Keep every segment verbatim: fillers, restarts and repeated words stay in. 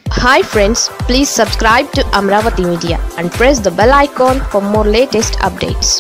Hi friends, please subscribe to Amravati Media and press the bell icon for more latest updates.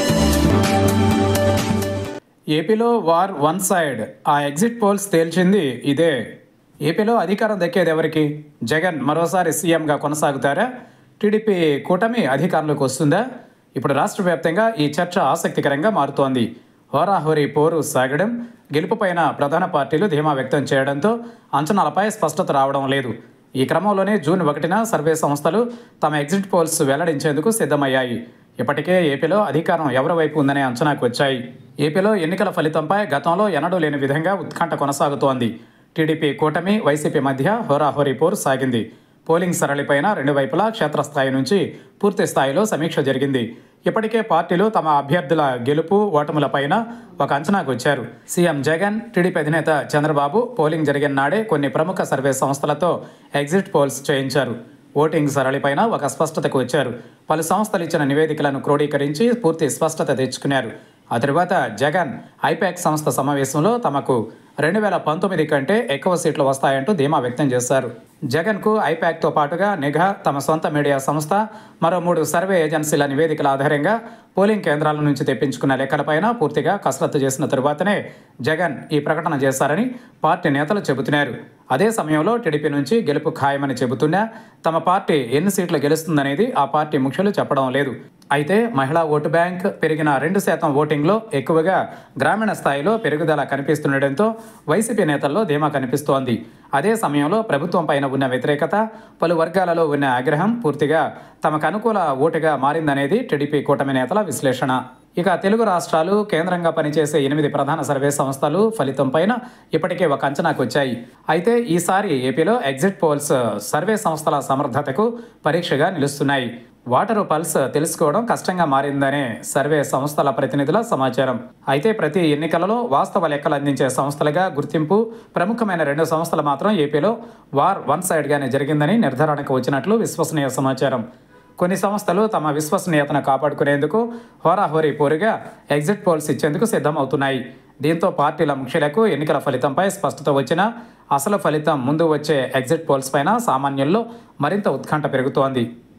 ఏపీలో war one side ఆ exit polls తేల్చింది ఇదే. ఏపీలో అధికారం దక్కేది ఎవరికి? జగన్ మరోసారి సీఎంగా కొనసాగుతారా? టీడీపీ కూటమి అధికారంలోకి వస్తుందా? ఇప్పుడు రాష్ట్ర వ్యాప్తంగా ఈ చర్చ ఆసక్తికరంగా మారుతోంది. హోరాహోరీ పోరు సాగడం, గెలుపుపైన ప్రధాన పార్టీలు ధీమా వ్యక్తం చేయడంతో అంచనాలపై స్పష్టత రావడం లేదు. ఈ క్రమంలోనే జూన్ ఒకటిన సర్వే సంస్థలు తమ ఎగ్జిట్ పోల్స్ వెల్లడించేందుకు సిద్ధమయ్యాయి. ఇప్పటికే ఏపీలో అధికారం ఎవరి వైపు ఉందనే అంచనాకు వచ్చాయి. ఏపీలో ఎన్నికల ఫలితంపై గతంలో ఎన్నడూ లేని విధంగా ఉత్కంఠ కొనసాగుతోంది. టీడీపీ కూటమి వైసీపీ మధ్య హోరాహోరీ పోరు సాగింది. పోలింగ్ సరళిపైన రెండు వైపులా క్షేత్రస్థాయి నుంచి పూర్తి స్థాయిలో సమీక్ష జరిగింది. ఇప్పటికే పార్టీలు తమ అభ్యర్థుల గెలుపు ఓటములపైన ఒక అంచనాకు వచ్చారు. సీఎం జగన్, టీడీపీ అధినేత చంద్రబాబు పోలింగ్ జరిగిన నాడే కొన్ని ప్రముఖ సర్వే సంస్థలతో ఎగ్జిట్ పోల్స్ చేయించారు. ఓటింగ్ సరళిపైన ఒక స్పష్టతకు వచ్చారు. పలు సంస్థలు ఇచ్చిన నివేదికలను క్రోడీకరించి పూర్తి స్పష్టత తెచ్చుకున్నారు. ఆ తరువాత జగన్ ఐపాక్ సంస్థ సమావేశంలో తమకు రెండు వేల పంతొమ్మిది కంటే ఎక్కువ సీట్లు వస్తాయంటూ ధీమా వ్యక్తం చేశారు. జగన్కు ఐపాక్తో పాటుగా నిఘా, తమ సొంత మీడియా సంస్థ, మరో మూడు సర్వే ఏజెన్సీల నివేదికల ఆధారంగా పోలింగ్ కేంద్రాల నుంచి తెప్పించుకున్న లెక్కలపైన పూర్తిగా కసరత్తు చేసిన తరువాతనే జగన్ ఈ ప్రకటన చేశారని పార్టీ నేతలు చెబుతున్నారు. అదే సమయంలో టీడీపీ నుంచి గెలుపు ఖాయమని చెబుతున్నా తమ పార్టీ ఎన్ని సీట్లు గెలుస్తుందనేది ఆ పార్టీ ముఖ్యులు చెప్పడం లేదు. అయితే మహిళా ఓటు బ్యాంక్ పెరిగిన రెండు శాతం ఓటింగ్లో ఎక్కువగా గ్రామీణ స్థాయిలో పెరుగుదల కనిపిస్తుండటంతో వైసీపీ నేతల్లో ధీమా కనిపిస్తోంది. అదే సమయంలో ప్రభుత్వం పైన ఉన్న వ్యతిరేకత, పలు వర్గాలలో ఉన్న ఆగ్రహం పూర్తిగా తమకు అనుకూల ఓటుగా మారిందనేది టీడీపీ కూటమి నేతల విశ్లేషణ. ఇక తెలుగు రాష్ట్రాలు కేంద్రంగా పనిచేసే ఎనిమిది ప్రధాన సర్వే సంస్థలు ఫలితం పైన ఇప్పటికే ఒక అంచనాకు వచ్చాయి. అయితే ఈసారి ఏపీలో ఎగ్జిట్ పోల్స్ సర్వే సంస్థల సమర్థతకు పరీక్షగా నిలుస్తున్నాయి. వాటరు పల్స్ తెలుసుకోవడం కష్టంగా మారిందనే సర్వే సంస్థల ప్రతినిధుల సమాచారం. అయితే ప్రతి ఎన్నికలలో వాస్తవ లెక్కలు అందించే సంస్థలుగా గుర్తింపు ప్రముఖమైన రెండు సంస్థలు మాత్రం ఏపీలో వార్ వన్ సైడ్గానే జరిగిందని నిర్ధారణకు వచ్చినట్లు విశ్వసనీయ సమాచారం. కొన్ని సంస్థలు తమ విశ్వసనీయతను కాపాడుకునేందుకు హోరాహోరీ పోరుగా ఎగ్జిట్ పోల్స్ ఇచ్చేందుకు సిద్ధమవుతున్నాయి. దీంతో పార్టీల ముఖ్యులకు ఎన్నికల ఫలితంపై స్పష్టత వచ్చినా అసలు ఫలితం ముందు వచ్చే ఎగ్జిట్ పోల్స్ పైన సామాన్యుల్లో మరింత ఉత్కంఠ పెరుగుతోంది.